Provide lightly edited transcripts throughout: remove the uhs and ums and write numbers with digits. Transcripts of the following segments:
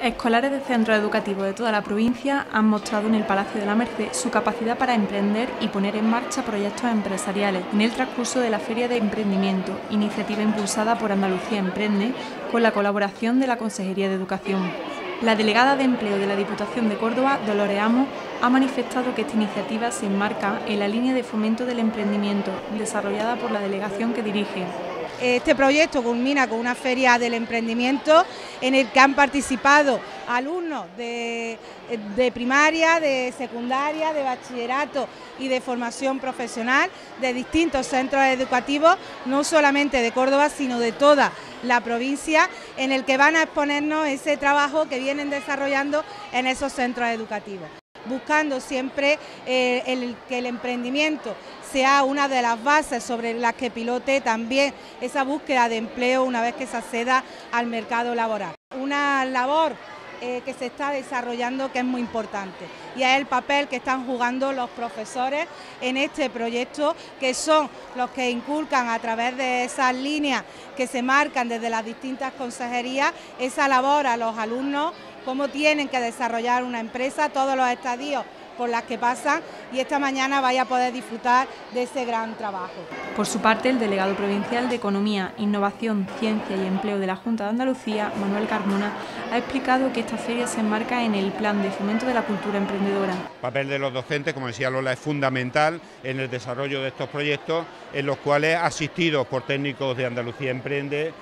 Escolares de centros educativos de toda la provincia han mostrado en el Palacio de la Merced su capacidad para emprender y poner en marcha proyectos empresariales en el transcurso de la Feria de Emprendimiento, iniciativa impulsada por Andalucía Emprende con la colaboración de la Consejería de Educación. La delegada de Empleo de la Diputación de Córdoba, Dolores Amos, ha manifestado que esta iniciativa se enmarca en la línea de fomento del emprendimiento desarrollada por la delegación que dirige. Este proyecto culmina con una feria del emprendimiento en el que han participado alumnos de primaria, de secundaria, de bachillerato y de formación profesional de distintos centros educativos, no solamente de Córdoba, sino de toda la provincia, en el que van a exponernos ese trabajo que vienen desarrollando en esos centros educativos, buscando siempre que el emprendimiento sea una de las bases sobre las que pilote también esa búsqueda de empleo una vez que se acceda al mercado laboral. Una labor que se está desarrollando que es muy importante y es el papel que están jugando los profesores en este proyecto, que son los que inculcan a través de esas líneas que se marcan desde las distintas consejerías esa labor a los alumnos, cómo tienen que desarrollar una empresa, todos los estadios por las que pasan, y esta mañana vaya a poder disfrutar de ese gran trabajo. Por su parte, el delegado provincial de Economía, Innovación, Ciencia y Empleo de la Junta de Andalucía, Manuel Carmona, ha explicado que esta feria se enmarca en el plan de fomento de la cultura emprendedora. El papel de los docentes, como decía Lola, es fundamental en el desarrollo de estos proyectos, en los cuales, asistidos por técnicos de Andalucía Emprende,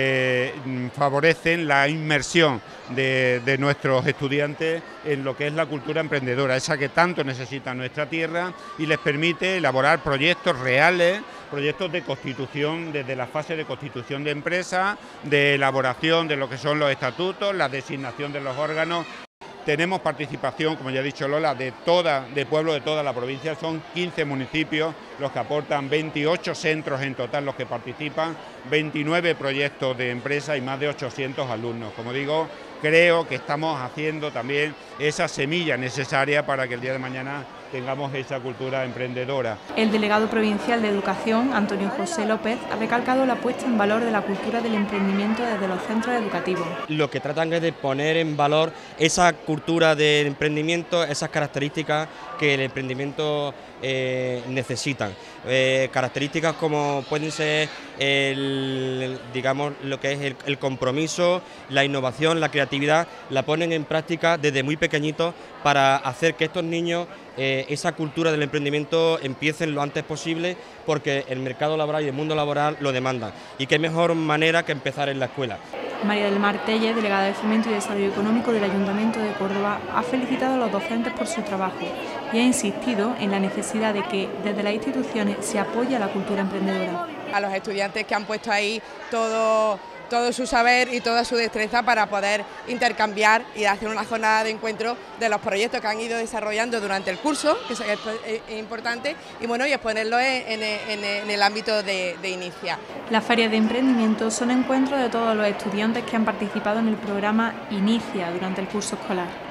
favorecen la inmersión de nuestros estudiantes en lo que es la cultura emprendedora, esa que tanto necesita nuestra tierra, y les permite elaborar proyectos reales, proyectos de constitución, desde la fase de constitución de empresas, de elaboración de lo que son los estatutos, la designación de los órganos. Tenemos participación, como ya ha dicho Lola, de pueblos de toda la provincia. Son 15 municipios los que aportan, 28 centros en total los que participan, 29 proyectos de empresa y más de 800 alumnos. Como digo, creo que estamos haciendo también esa semilla necesaria para que el día de mañana tengamos esa cultura emprendedora. El delegado provincial de Educación, Antonio José López, ha recalcado la puesta en valor de la cultura del emprendimiento desde los centros educativos. Lo que tratan es de poner en valor esa cultura del emprendimiento, esas características que el emprendimiento necesitan. Características como pueden ser digamos, lo que es el compromiso, la innovación, la creatividad, la ponen en práctica desde muy pequeñitos para hacer que estos niños esa cultura del emprendimiento empiecen lo antes posible, porque el mercado laboral y el mundo laboral lo demandan, y qué mejor manera que empezar en la escuela. María del Mar Tellez, delegada de Fomento y Desarrollo Económico del Ayuntamiento de Córdoba, ha felicitado a los docentes por su trabajo y ha insistido en la necesidad de que desde las instituciones se apoye a la cultura emprendedora. A los estudiantes que han puesto ahí todo su saber y toda su destreza para poder intercambiar y hacer una jornada de encuentro de los proyectos que han ido desarrollando durante el curso, que es importante, y bueno, y exponerlo en el ámbito de Inicia. Las ferias de emprendimiento son encuentros de todos los estudiantes que han participado en el programa Inicia durante el curso escolar.